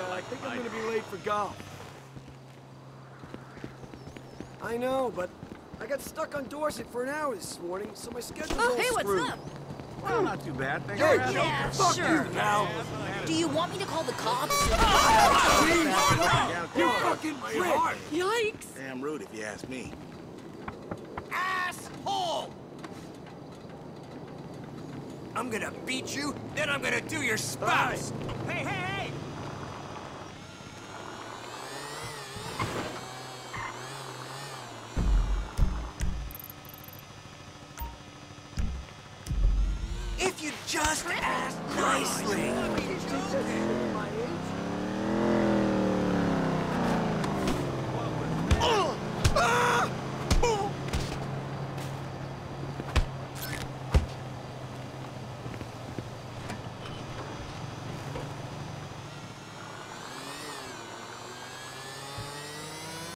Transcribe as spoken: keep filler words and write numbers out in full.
uh, I think I'm gonna be late for golf. I know, but I got stuck on Dorset for an hour this morning, so my schedule's Oh, all hey, what's screwed. up? Well, not too bad. Thanks Hey, for asking. Yeah, fuck sure. you now. Do you want me to call the cops? You fucking prick! Yikes! Damn rude if you ask me. Asshole! I'm gonna beat you, then I'm gonna do your spouse! Hey, hey, hey! If you just ask nicely.